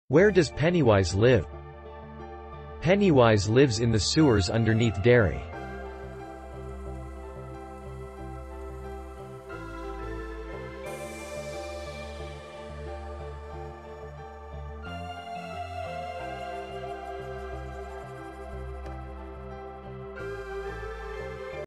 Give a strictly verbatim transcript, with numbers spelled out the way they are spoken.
Where does Pennywise live? Pennywise lives in the sewers underneath Derry.